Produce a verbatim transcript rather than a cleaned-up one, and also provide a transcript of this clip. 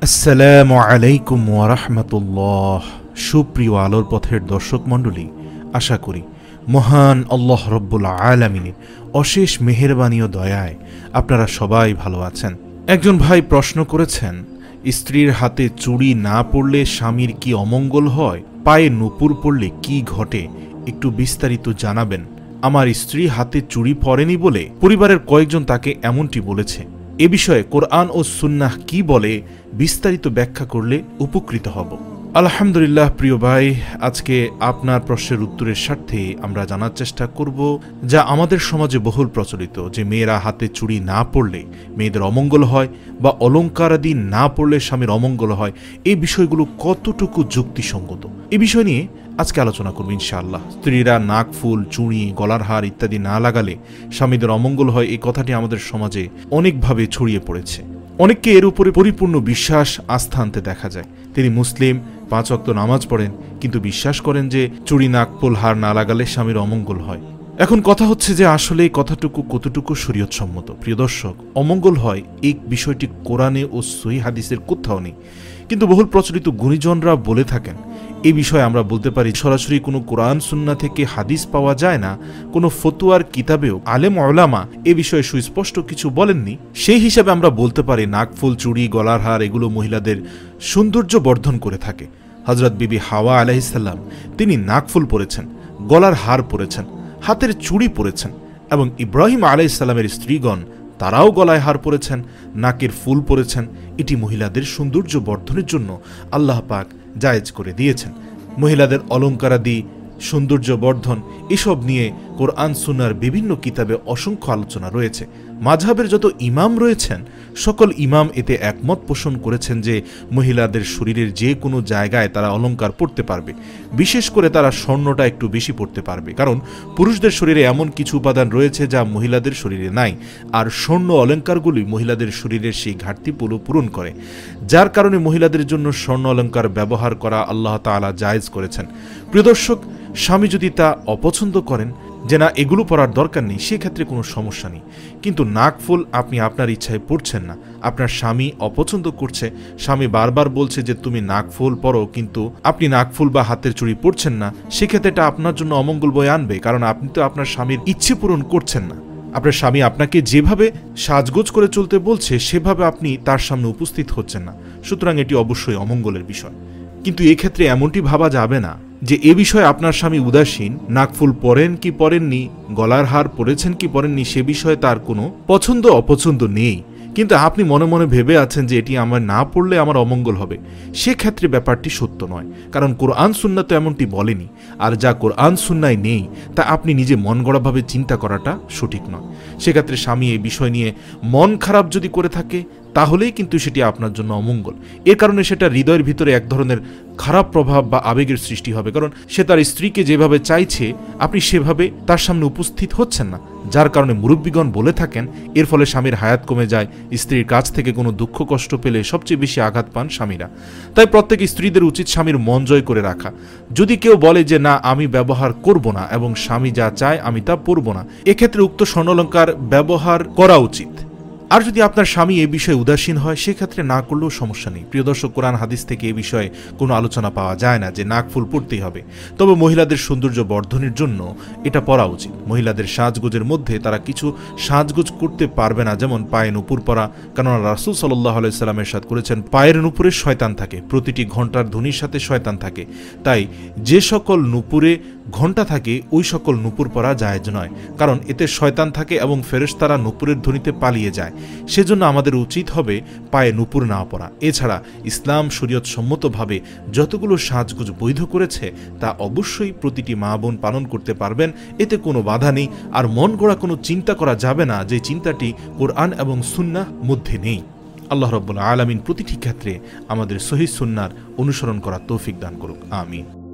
আসসালামু আলাইকুম ওয়া রাহমাতুল্লাহ। সুপ্রিয় আলোর পথের দর্শক মণ্ডলী, আশা করি মহান আল্লাহ রব্বুল আলামিনের অশেষ মেহেরবানি ও দয়ায় আপনারা সবাই ভালো আছেন। একজন ভাই প্রশ্ন করেছেন, স্ত্রীর হাতে চুড়ি না পরলে স্বামীর কি অমঙ্গল হয়? পায়ে নূপুর পরলে কি ঘটে? একটু বিস্তারিত জানাবেন। আমার স্ত্রী হাতে চুড়ি পরেনি বলে পরিবারের কয়েকজন তাকে এমনটি বলেছে। এ বিষয়ে কোরআন ও সুন্নাহ কি বলে বিস্তারিত ব্যাখ্যা করলে উপকৃত হব। আলহামদুলিল্লাহ প্রিয় ভাই, আজকে আপনার প্রশ্নের উত্তরের স্বার্থে আমরা জানার চেষ্টা করব যা আমাদের সমাজে বহুল প্রচলিত, যে মেয়েরা হাতে চুড়ি না পরলে মেয়েদের অমঙ্গল হয় বা অলঙ্কারাদি না পরলে স্বামীর অমঙ্গল হয়। এই বিষয়গুলো কতটুকু যুক্তিসঙ্গত, এই বিষয় নিয়ে আজকে আলোচনা করব ইনশাআল্লাহ। স্ত্রীরা নাক ফুল, চুড়ি, গলার হার ইত্যাদি না লাগালে স্বামীদের অমঙ্গল হয়, এই কথাটি আমাদের সমাজে অনেকভাবে ছড়িয়ে পড়েছে। অনেককে এর উপরে পরিপূর্ণ বিশ্বাস আস্থা আনতে দেখা যায়। তিনি মুসলিম, পাঁচ ওয়াক্ত নামাজ পড়েন, কিন্তু বিশ্বাস করেন যে চুড়ি, নাক ফুল, হার না লাগালে স্বামীর অমঙ্গল হয়। এখন কথা হচ্ছে যে আসলে এই কথাটুকু কতটুকু শরীয়তসম্মত। প্রিয় দর্শক, অমঙ্গল হয় এই বিষয়টি কোরআনে ও সহিহ হাদিসের কোথাও নেই, কিন্তু বহুল প্রচলিত গুণীজনরা বলে থাকেন। এই বিষয়ে আমরা বলতে পারি সরাসরি কোনো কোরআন সুন্না থেকে হাদিস পাওয়া যায় না, কোনো ফতুয়ার কিতাবেও আলেম ওলামা এ বিষয়ে সুস্পষ্ট কিছু বলেননি। সেই হিসাবে আমরা বলতে পারি নাকফুল, চুড়ি, গলার হার এগুলো মহিলাদের সৌন্দর্য বর্ধন করে থাকে। হযরত বিবি হাওয়া আলাইহিস সালাম তিনি নাকফুল পরেছেন, গলার হার পরেছেন, হাতের চুড়ি পরেছেন, এবং ইব্রাহিম আলাইহিস সালামের স্ত্রীগণ তারাও গলায় হার পরেছেন, নাকের ফুল পরেছেন। এটি মহিলাদের সৌন্দর্য বর্ধনের জন্য আল্লাহ পাক জায়েজ করে দিয়েছেন। মহিলাদের অলঙ্কারাদি, সৌন্দর্য বর্ধন এসব নিয়ে কোরআন সুন্নাহর বিভিন্ন কিতাবে অসংখ্য আলোচনা রয়েছে। মাযহাবের যত ইমাম রয়েছেন সকল ইমাম এতে একমত পোষণ করেছেন যে মহিলাদের শরীরের যে কোনো জায়গায় তারা অলঙ্কার পরতে পারবে, বিশেষ করে তারা স্বর্ণটা একটু বেশি পরতে পারবে, কারণ পুরুষদের শরীরে এমন কিছু উপাদান রয়েছে যা মহিলাদের শরীরে নাই, আর স্বর্ণ অলঙ্কারগুলি মহিলাদের শরীরের সেই ঘাটতি পূরণ করে, যার কারণে মহিলাদের জন্য স্বর্ণ অলঙ্কার ব্যবহার করা আল্লাহ তাআলা জায়েজ করেছেন। প্রিয় দর্শক, স্বামী যদি তা অপছন্দ করেন যে না এগুলো পরার দরকার নেই, সেক্ষেত্রে কোনো সমস্যা নেই। কিন্তু নাকফুল আপনি আপনার ইচ্ছায় পড়ছেন না, আপনার স্বামী অপছন্দ করছে, স্বামী বারবার বলছে যে তুমি নাকফুল পরো, কিন্তু আপনি নাকফুল বা হাতের চুড়ি পড়ছেন না, সেক্ষেত্রে এটা আপনার জন্য অমঙ্গল বয়ে আনবে, কারণ আপনি তো আপনার স্বামীর ইচ্ছে পূরণ করছেন না। আপনার স্বামী আপনাকে যেভাবে সাজগোজ করে চলতে বলছে সেভাবে আপনি তার সামনে উপস্থিত হচ্ছেন না, সুতরাং এটি অবশ্যই অমঙ্গলের বিষয়। কিন্তু এক্ষেত্রে এমনটি ভাবা যাবে না যে এ বিষয়ে আপনার স্বামী উদাসীন, নাকফুল পরেন কি পরেননি, গলার হার পরেছেন কি পরেননি সে বিষয়ে তার কোনো পছন্দ অপছন্দ নেই, কিন্তু আপনি মনে মনে ভেবে আছেন যে এটি আমার না পড়লে আমার অমঙ্গল হবে। সেক্ষেত্রে ব্যাপারটি সত্য নয়, কারণ কোরআন সুন্নাহ তো এমনটি বলেনি, আর যা কোরআন সুন্নায় নেই তা আপনি নিজে মন গড়াভাবে চিন্তা করাটা সঠিক নয়। সেক্ষেত্রে স্বামী এই বিষয় নিয়ে মন খারাপ যদি করে থাকে তাহলেই কিন্তু সেটি আপনার জন্য অমঙ্গল। এর কারণে সেটা হৃদয়ের ভিতরে এক ধরনের খারাপ প্রভাব বা আবেগের সৃষ্টি হবে, কারণ সে তার স্ত্রীকে যেভাবে চাইছে আপনি সেভাবে তার সামনে উপস্থিত হচ্ছেন না, যার কারণে মুরব্বীগণ বলে থাকেন এর ফলে স্বামীর হায়াত কমে যায়। স্ত্রীর কাছ থেকে কোনো দুঃখ কষ্ট পেলে সবচেয়ে বেশি আঘাত পান স্বামীরা। তাই প্রত্যেক স্ত্রীদের উচিত স্বামীর মন জয় করে রাখা। যদি কেউ বলে যে না আমি ব্যবহার করব না এবং স্বামী যা চায় আমি তা পরব না, এক্ষেত্রে উক্ত স্বর্ণালঙ্কার ব্যবহার করা উচিত। আর যদি আপনার স্বামী এ বিষয়ে উদাসীন হয় সেক্ষেত্রে না করলেও সমস্যা নেই। প্রিয় দর্শক, কোরআন হাদিস থেকে এ বিষয়ে কোনো আলোচনা পাওয়া যায় না যে নাকফুল পরতেই হবে, তবে মহিলাদের সৌন্দর্য বর্ধনের জন্য এটা পরা উচিত। মহিলাদের সাজগোজের মধ্যে তারা কিছু সাজগোজ করতে পারবে না, যেমন পায়ে নূপুর পরা, কেননা রাসূল সাল্লাল্লাহু আলাইহি সাল্লাম ইরশাদ করেছেন পায়ের নূপুরে শয়তান থাকে, প্রতিটি ঘণ্টার ধ্বনির সাথে শয়তান থাকে, তাই যে সকল নূপুরে ঘণ্টা থাকে ওই সকল নূপুর পরা জায়েজ নয়, কারণ এতে শয়তান থাকে এবং ফেরেশতারা নূপুরের ধ্বনিতে পালিয়ে যায়। সেজন্য আমাদের উচিত হবে পায়ে নূপুর না পরা। এছাড়া ইসলাম শরীয়ত সম্মতভাবে যতগুলো সাজগোজ বৈধ করেছে তা অবশ্যই প্রতিটি মা বোন পালন করতে পারবেন, এতে কোনো বাধা নেই। আর মন গড়া কোনো চিন্তা করা যাবে না যে চিন্তাটি কোরআন এবং সুন্নাহ মধ্যে নেই। আল্লাহ রাব্বুল আলামিন প্রতিটি ক্ষেত্রে আমাদের সহিহ সুন্নাহর অনুসরণ করার তৌফিক দান করুক, আমিন।